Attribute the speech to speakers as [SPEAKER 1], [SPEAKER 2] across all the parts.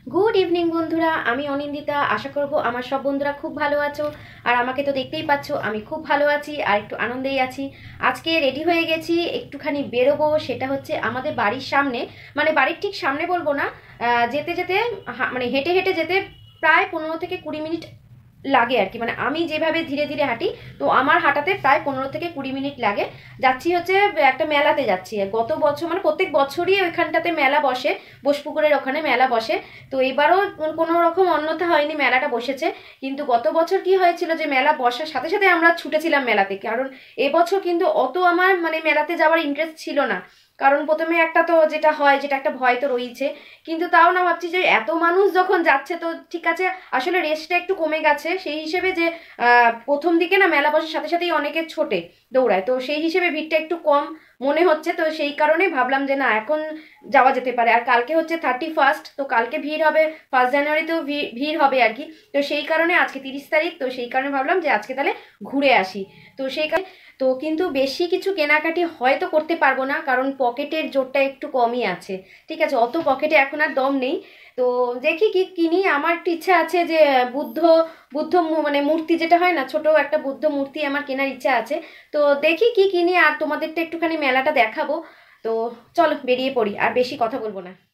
[SPEAKER 1] Good evening बंधुरा आमी अनिंदिता आशा करब आमार सब बंधुरा खूब भालो आछो और आमाके तो देखतेई पाच्छो आमी खूब भालो आछि और एकटु आनंदेई आछि। आजके रेडी हये गेछि एकटुखानि बेरोबो, सेटा होच्छे आमादेर बाड़िर सामने, माने बाड़िर ठीक सामने बोलबो ना, जेते जेते माने हेঁটে हेঁটে जेते प्राय 15 থেকে 20 मिनट লাগে আর কি। মানে আমি যেভাবে ধীরে ধীরে হাঁটি তো আমার হাঁটাতে প্রায় 15 থেকে 20 মিনিট লাগে। যাচ্ছি হচ্ছে একটা মেলাতে যাচ্ছি। গত বছর মানে প্রত্যেক বছরই ওইখানটাতে মেলা বসে, বোসপুকুরের ওখানে মেলা বসে। তো এবারও কোনো রকম অন্যথা হয়নি, মেলাটা বসেছে। কিন্তু গত বছর কি হয়েছিল যে মেলা বসার সাথে সাথে আমরা ছুটেছিলাম মেলাতে, কারণ এবছর কিন্তু অত আমার মানে মেলাতে যাওয়ার ইন্টারেস্ট ছিল না। কারণ প্রথমে একটা তো যেটা হয়, যেটা একটা ভয় তো রয়েছে, কিন্তু তাও না ভাবছি যে এত মানুষ যখন যাচ্ছে তো ঠিক আছে, আসলে রেসটা একটু কমে গেছে সেই হিসেবে যে প্রথম দিকে না মেলা বসার সাথে সাথেই অনেকে ছোটে দৌড়ায়, তো সেই হিসেবে ভিড়টা একটু কম মনে হচ্ছে। তো সেই কারণেই ভাবলাম যে না এখন যাওয়া যেতে পারে। আর কালকে হচ্ছে 31st, তো কালকে ভিড় হবে, 1 জানুয়ারিতেও ভিড় হবে আর কি। তো সেই কারণে আজকে 30 তারিখ, তো সেই কারণে ভাবলাম যে আজকে তাহলে ঘুরে আসি। তো সেই তো কিন্তু বেশি কিছু কেনাকাটি হয়তো করতে পারবো না, কারণ পকেটের জোরটা একটু কমই আছে। ঠিক আছে, অত পকেটে এখন আর দম নেই। তো দেখি কি কিনি। আমার একটু ইচ্ছা আছে যে বুদ্ধ বুদ্ধ মানে মূর্তি যেটা হয় না, ছোট একটা বুদ্ধ মূর্তি আমার কেনার ইচ্ছা আছে। তো দেখি কি কিনি, আর তোমাদেরটা একটুখানি মেলাটা দেখাবো। তো চলো বেরিয়ে পড়ি, আর বেশি কথা বলবো না।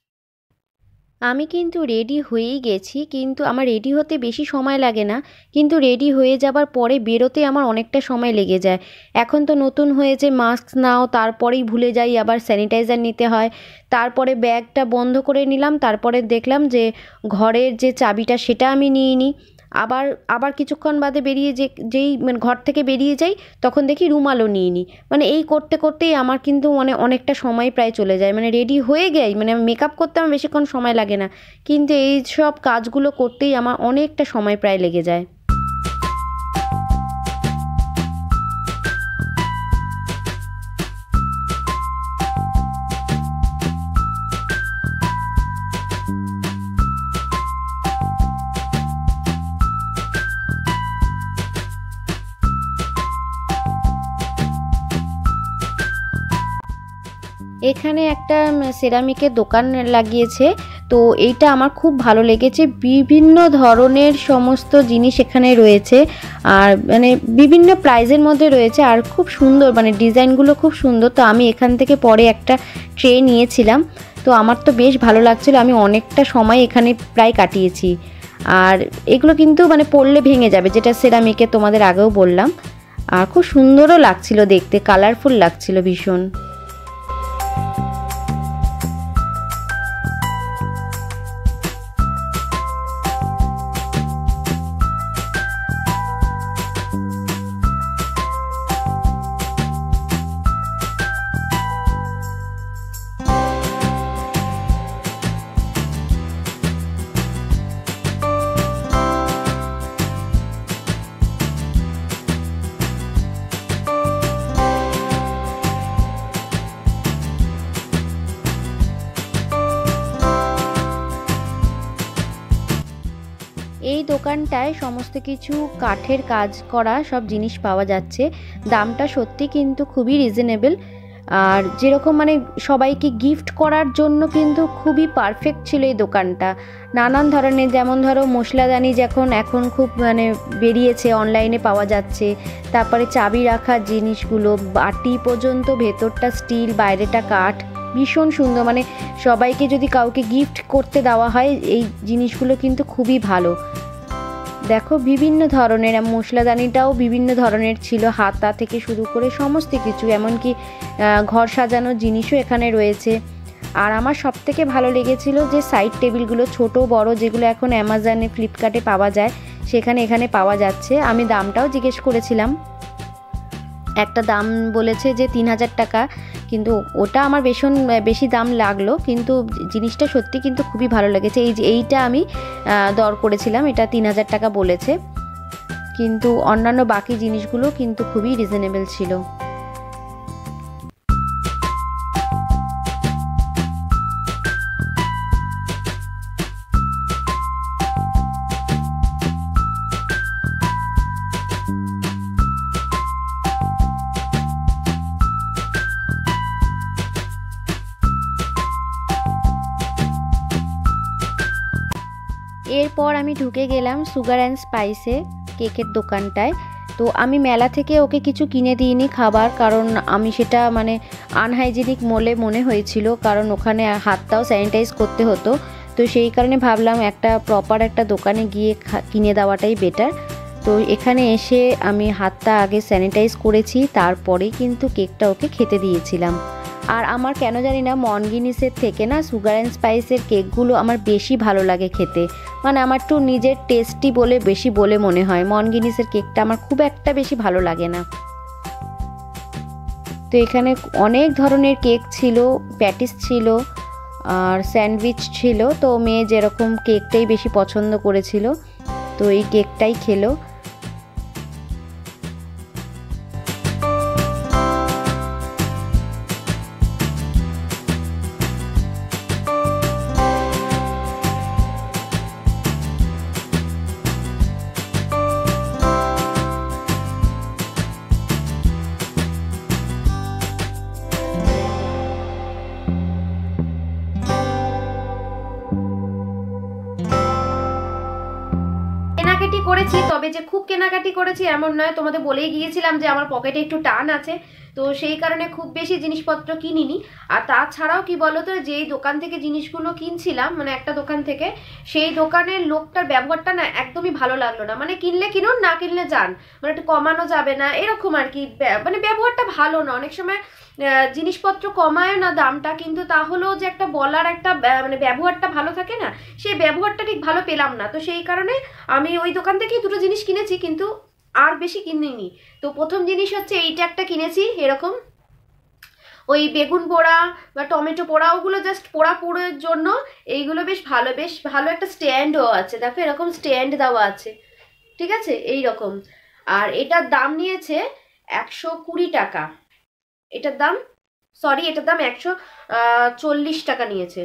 [SPEAKER 1] আমি কিন্তু রেডি হয়েই গেছি, কিন্তু আমার রেডি হতে বেশি সময় লাগে না, কিন্তু রেডি হয়ে যাবার পরে বেরোতে আমার অনেকটা সময় লেগে যায়। এখন তো নতুন হয়েছে মাস্ক নাও, তারপরেই ভুলে যাই, আবার স্যানিটাইজার নিতে হয়। তারপরে ব্যাগটা বন্ধ করে নিলাম, তারপরে দেখলাম যে ঘরের যে চাবিটা সেটা আমি নিয়ে নিই। আবার আবার কিছুক্ষণ বাদে বেরিয়ে যেই মানে ঘর থেকে বেরিয়ে যাই, তখন দেখি রুমালও নিয়ে নিই। মানে এই করতে করতেই আমার কিন্তু মানে অনেকটা সময় প্রায় চলে যায়। মানে রেডি হয়ে যাই, মানে মেকআপ করতে আমার বেশিক্ষণ সময় লাগে না, কিন্তু এই সব কাজগুলো করতেই আমার অনেকটা সময় প্রায় লেগে যায়। এখানে একটা সেরামিকের দোকান লাগিয়েছে, তো এইটা আমার খুব ভালো লেগেছে। বিভিন্ন ধরনের সমস্ত জিনিস এখানে রয়েছে, আর মানে বিভিন্ন প্রাইজের মধ্যে রয়েছে, আর খুব সুন্দর, মানে ডিজাইনগুলো খুব সুন্দর। তো আমি এখান থেকে পরে একটা ট্রে নিয়েছিলাম, তো আমার তো বেশ ভালো লাগছিল। আমি অনেকটা সময় এখানে প্রায় কাটিয়েছি। আর এগুলো কিন্তু মানে পরলে ভেঙে যাবে, যেটা সেরামিকে তোমাদের আগেও বললাম। আর খুব সুন্দরও লাগছিল দেখতে, কালারফুল লাগছিল ভীষণ। এই দোকানটায় সমস্ত কিছু কাঠের কাজ করা সব জিনিস পাওয়া যাচ্ছে। দামটা সত্যি কিন্তু খুবই রিজনেবল, আর যেরকম মানে সবাইকে গিফট করার জন্য কিন্তু খুবই পারফেক্ট ছিল এই দোকানটা। নানান ধরনের, যেমন ধরো মশলাদানি এখন খুব মানে বেরিয়েছে, অনলাইনে পাওয়া যাচ্ছে। তারপরে চাবি রাখার জিনিসগুলো, বাটি পর্যন্ত, ভেতরটা স্টিল বাইরেটা কাঠ, ভীষণ সুন্দর। মানে সবাইকে যদি কাউকে গিফট করতে দেওয়া হয় এই জিনিসগুলো কিন্তু খুবই ভালো। দেখো বিভিন্ন ধরনের মশলাদানিটাও বিভিন্ন ধরনের ছিল, হাতা থেকে শুরু করে সমস্ত কিছু, এমনকি ঘর সাজানোর জিনিসও এখানে রয়েছে। আর আমার সবথেকে ভালো লেগেছিল যে সাইড টেবিলগুলো, ছোট বড়, যেগুলো এখন অ্যামাজনে ফ্লিপকার্টে পাওয়া যায়, সেখানে এখানে পাওয়া যাচ্ছে। আমি দামটাও জিজ্ঞেস করেছিলাম, একটা দাম বলেছে যে 3000 টাকা, কিন্তু ওটা আমার বেশি দাম লাগলো, কিন্তু জিনিসটা সত্যি কিন্তু খুবই ভালো লেগেছে। এইটা আমি দর করেছিলাম, এটা 3000 টাকা বলেছে, কিন্তু অন্যান্য বাকি জিনিসগুলো কিন্তু খুবই রিজনেবল ছিল। এরপর আমি ঢুকে গেলাম সুগার অ্যান্ড স্পাইসে, কেকের দোকানটায়। তো আমি মেলা থেকে ওকে কিছু কিনে দিইনি খাবার, কারণ আমি সেটা মানে আনহাইজেনিক মনে হয়েছিল, কারণ ওখানে হাতটাও স্যানিটাইজ করতে হতো। তো সেই কারণে ভাবলাম একটা প্রপার একটা দোকানে গিয়ে কিনে দেওয়াটাই বেটার। তো এখানে এসে আমি হাতটা আগে স্যানিটাইজ করেছি, তারপরেই কিন্তু কেকটা ওকে খেতে দিয়েছিলাম। আর আমার কেন জানি না মনগিনিসের থেকে না সুগার অ্যান্ড স্পাইসের কেকগুলো আমার বেশি ভালো লাগে খেতে, মানে আমার একটু নিজের টেস্টি বলে বেশি বলে মনে হয়। মনগিনিসের কেকটা আমার খুব একটা বেশি ভালো লাগে না। তো এখানে অনেক ধরনের কেক ছিল, প্যাটিস ছিল আর স্যান্ডউইচ ছিল। তো মেয়ে যেরকম কেকটাই বেশি পছন্দ করেছিল, তো এই কেকটাই খেলো। কেনাকাটি করেছি, তবে যে খুব কেনাকাটি করেছি এমন নয়, তোমাদের বলেই গিয়েছিলাম যে আমার পকেটে একটু টান আছে, তো সেই কারণে খুব বেশি জিনিসপত্র কিনিনি। আর তাছাড়াও কি বলতো, যেই দোকান থেকে জিনিসগুলো কিনছিলাম, মানে একটা দোকান থেকে, সেই দোকানের লোকটার ব্যবহারটা না একদমই ভালো লাগলো না। মানে কিনলে কিনুন, না কিনলে যান, মানে একটু কমানো যাবে না এরকম আর কি, মানে ব্যবহারটা ভালো না। অনেক সময় জিনিসপত্র কমায় না দামটা, কিন্তু তাহলেও যে একটা বলার একটা মানে ব্যবহারটা ভালো থাকে না, সেই ব্যবহারটা ঠিক ভালো পেলাম না। তো সেই কারণে আমি ওই দোকান থেকেই দুটো জিনিস কিনেছি, কিন্তু আর বেশি কিনিনি। তো প্রথম জিনিস হচ্ছে এইটা একটা কিনেছি, এরকম ওই বেগুন পোড়া বা টমেটো পোড়া, ওগুলো জাস্ট পোড়া পুড়োর জন্য। এইগুলো বেশ ভালো একটা স্ট্যান্ডও আছে, দেখো এরকম স্ট্যান্ড দেওয়া আছে, ঠিক আছে এই রকম। আর এটার দাম নিয়েছে 120 টাকা। এটার দাম এটার দাম 140 টাকা নিয়েছে,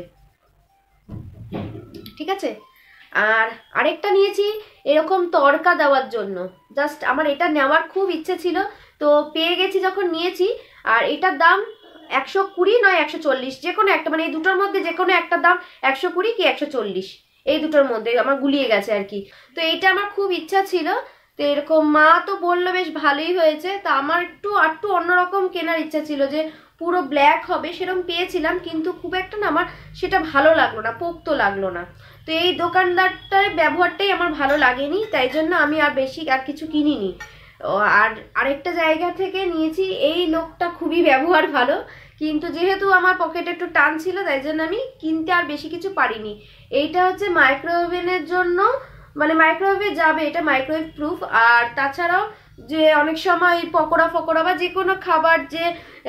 [SPEAKER 1] ঠিক আছে। আর আরেকটা নিয়েছি এরকম তড়কা দেওয়ার জন্য, জাস্ট আমার এটা নেওয়ার খুব ইচ্ছে ছিল, তো পেয়ে গেছি যখন নিয়েছি। আর এটার দাম 120 নয় 140, যে কোনো একটা, মানে এই দুটোর মধ্যে যে কোনো একটা দাম 120 কি 140, এই দুটোর মধ্যে আমার গুলিয়ে গেছে আর কি। তো এইটা আমার খুব ইচ্ছা ছিল, তো এরকম মা তো বললো বেশ ভালোই হয়েছে। তা আমার একটু অন্যরকম কেনার ইচ্ছা ছিল, যে পুরো ব্ল্যাক হবে সেরকম পেয়েছিলাম, কিন্তু খুব একটা না আমার সেটা ভালো লাগলো না, পোক্ত লাগলো না। তো এই দোকানদারটার ব্যবহারটাই আমার ভালো লাগেনি, তাই জন্য আমি আর বেশি আর কিছু কিনিনি। আর আরেকটা জায়গা থেকে নিয়েছি, এই লোকটা খুবই ব্যবহার ভালো, কিন্তু যেহেতু আমার পকেটে একটু টান ছিল, তাই জন্য আমি কিনতে আর বেশি কিছু পারিনি। এইটা হচ্ছে মাইক্রোওভেনের জন্য, মানে মাইক্রোওয়েভে যাবে, এটা মাইক্রোওয়েভ প্রুফ। আর তাছাড়াও যে অনেক সময় পকোড়া ফকোড়া বা যে কোনো খাবার যে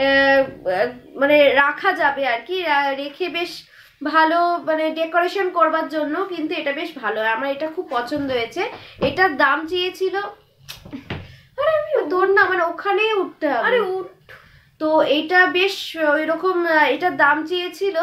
[SPEAKER 1] মানে রাখা যাবে আর কি, রেখে বেশ ভালো, মানে ডেকোরেশন করবার জন্য কিন্তু এটা বেশ ভালো, আমার এটা খুব পছন্দ হয়েছে। এটার দাম চেয়েছিল, আরে আমি তোর না মানে ওখানে উঠতে হবে, আরে উঠ। তো এইটা বেশ ওইরকম, এটার দাম চেয়েছিল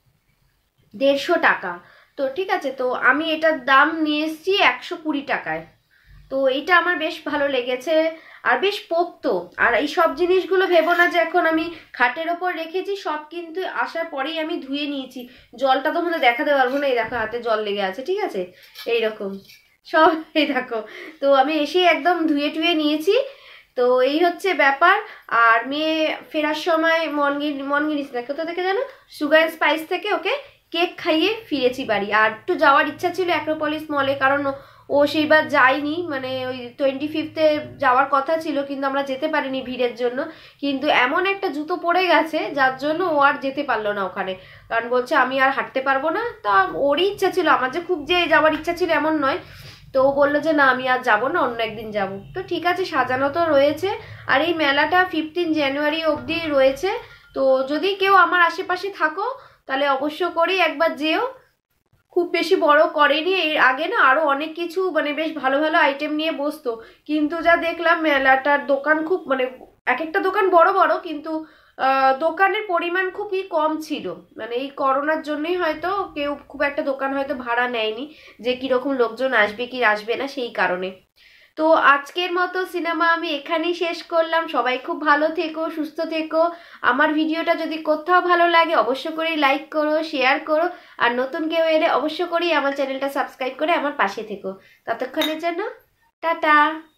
[SPEAKER 1] 150 টাকা। তো ঠিক আছে, তো আমি এটার দাম নিয়ে এসেছি 120 টাকায়। তো এইটা আমার বেশ ভালো লেগেছে, আর বেশ পোক্ত। আর এই সব জিনিসগুলো ভেবো না যে এখন আমি খাটের ওপর রেখেছি, সব কিন্তু আসার পরেই আমি ধুয়ে নিয়েছি। জলটা তো মনে দেখাতে পারবো না, এই দেখো হাতে জল লেগে আছে, ঠিক আছে এইরকম সব, এই দেখো। তো আমি এসে একদম ধুয়ে টুয়ে নিয়েছি। তো এই হচ্ছে ব্যাপার। আর মেয়ে ফেরার সময় মনগিনিস না কোথা থেকে জানো, সুগার স্পাইস থেকে ওকে কেক খাইয়ে ফিরেছি বাড়ি। আর একটু যাওয়ার ইচ্ছা ছিল অ্যাক্রোপলিস মলে, কারণ ও সেইবার যায়নি, মানে ওই 25-এ যাওয়ার কথা ছিল, কিন্তু আমরা যেতে পারিনি ভিড়ের জন্য। কিন্তু এমন একটা জুতো পড়ে গেছে যার জন্য ও আর যেতে পারলো না ওখানে, কারণ বলছে আমি আর হাঁটতে পারবো না। তা ওরই ইচ্ছা ছিল, আমার যে খুব যে যাওয়ার ইচ্ছা ছিল এমন নয়। তো ও বললো যে না আমি আর যাবো না, অন্য একদিন যাবো। তো ঠিক আছে, সাজানো তো রয়েছে। আর এই মেলাটা 15 জানুয়ারি অবধি রয়েছে। তো যদি কেউ আমার আশেপাশে থাকো, তাহলে অবশ্য করেই একবার যেও। খুব বেশি বড় করেনি, এর আগে না আরো অনেক কিছু মানে বেশ ভালো ভালো আইটেম নিয়ে বসতো, কিন্তু যা দেখলাম মেলাটার দোকান খুব, মানে এক একটা দোকান বড় বড়, কিন্তু দোকানের পরিমাণ খুবই কম ছিল। মানে এই করোনার জন্যই হয়তো কেউ খুব একটা দোকান হয়তো ভাড়া নেয়নি, যে কিরকম লোকজন আসবে কি আসবে না সেই কারণে। তো আজকের মতো সিনেমা আমি এখানেই শেষ করলাম। সবাই খুব ভালো থেকো, সুস্থ থেকো। আমার ভিডিওটা যদি কোথাও ভালো লাগে অবশ্য করেই লাইক করো, শেয়ার করো, আর নতুন কেউ এলে অবশ্য করেই আমার চ্যানেলটা সাবস্ক্রাইব করে আমার পাশে থেকো। ততক্ষণের জন্য টাটা।